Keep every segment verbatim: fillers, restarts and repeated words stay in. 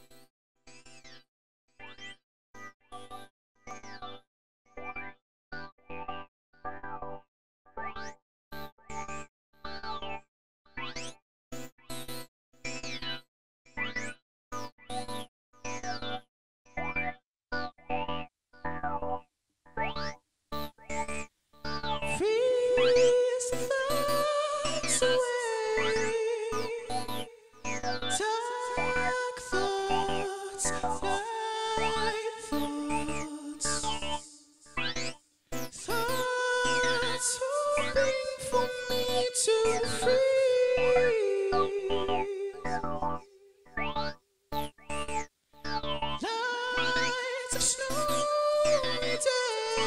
Freeze the thoughts away, dark thoughts, night thoughts, thoughts hoping for me to freeze. Lights of snowy day,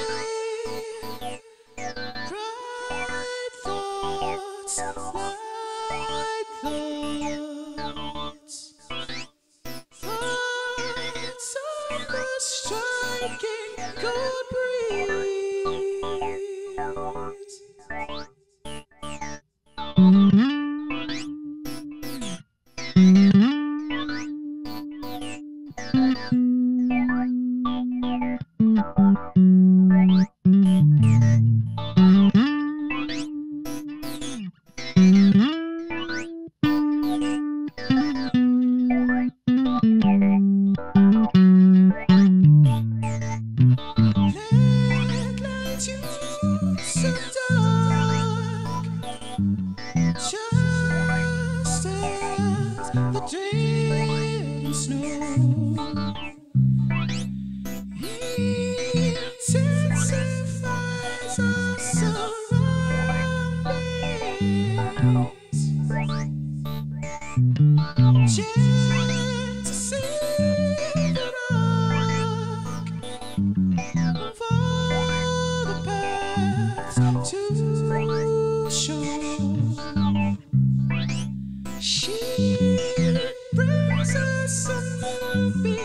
bright thoughts, light thoughts, thoughts of the striking cold breeze. Headlights you so dark, just as the day snow. Intensifies our surroundings. Chance to see the dark, for the paths to show. She brings us a new beginning.